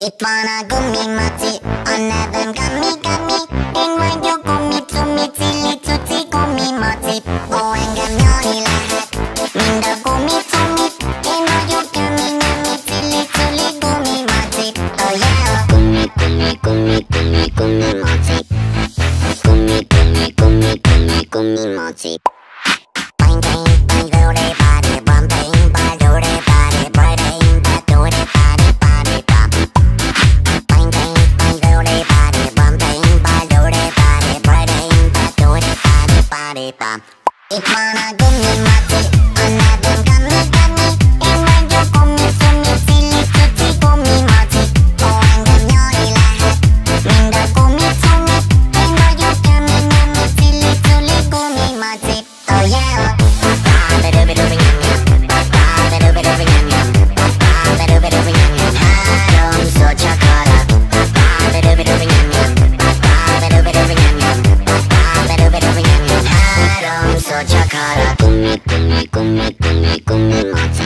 Itt van a gumimaci, a nevem Gami. Én vagyok gumi-cumi, cilli-cuci, gumimaci. Ó, engem nyalni lehet, mind a gumi-cumi. Én vagyok Gami, cilli-culi, gumimaci. Oh yeah! Gumimaci. Gumimaci. Bang, bang, bang, do-de, ba-de, bum, bang, ba, do-de, ba-de, ba-de, ba, do-de, ba-de, ba-de, bum. Bang, bang, bang, do-de, ba-de, bum, bang, ba, do-de, ba-de, ba-de, ba, do-de, ba-de, ba-de, bum. Itt van a gumimaci, a nevem Gami. Én vagyok gumi-cumi, cilli-cuci, gumimaci. Ó, engem nyalni lehet, mind a gumi-cumi. Én vagyok Gami, cilli-culi, gumimaci. Oh yeah! Háromszor csak arra. Háromszor csak arra. Gumimaci.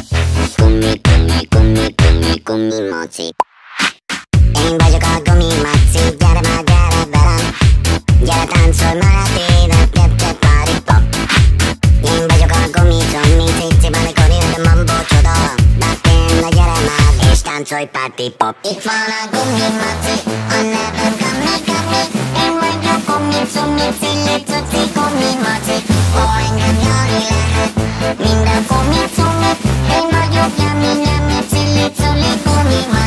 Gumimaci. Én vagyok a gumimaci, gyere már, gyere velem. Gyere táncolj már a téren, nyep-nyep, party-pop. Én vagyok a gumi-cumi, cici, balikoni, de mambo csoda. Back-in, gyere már, és táncolj, party-pop. Itt van a gumimaci, a nevem Gami. Én vagyok gumi-cumi, cilli-cuci, gumimaci. Ó, engem nyalni lehet, mind a gumi-cumi. Én vagyok Gami, cilli-culi, gumimaci.